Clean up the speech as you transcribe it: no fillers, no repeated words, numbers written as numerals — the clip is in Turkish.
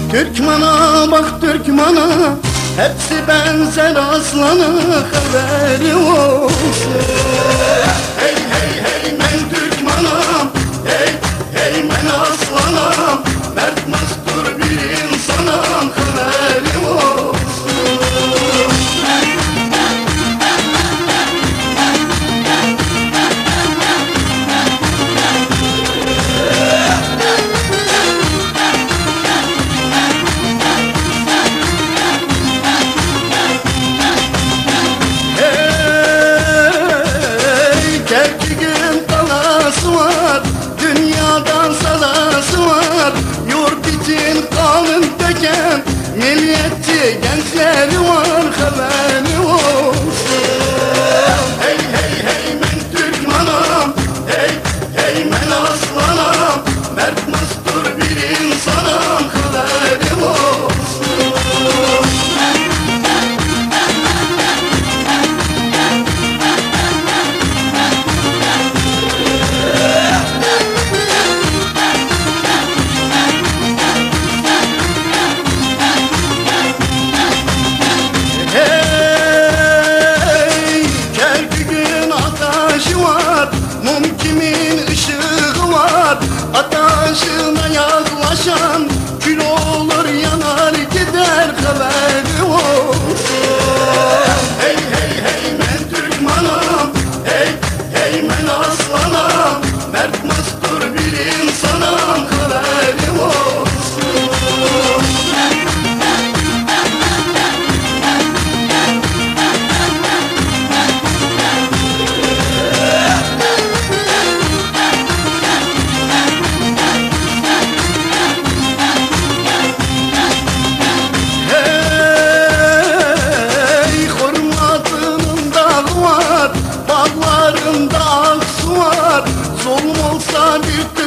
Türkmana bak Türkmana, hepsi benzer aslana, haberi olsun. Hey hey hey men Türkmanam, hey hey men aslanam, mert mestur bir insanam, haberi olsun. Kerkük'ün kalası var, dünyadan salası var. Yurt için kanın döken milliyetçi gençleri var, haberi olsun. Hey hey hey men Türkmanam, hey hey men aslanam, mert mestur bir insanam, haberi olsun. Mum kimin ışığı var, ateşine yaklaşan kül olur yanar gider, haberi olsun. Hey hey hey men Türkmanam, hey hey men aslanam, mert mestur bir insanam, haberi olsun. Bağlarında aksu var, zulüm olsa bir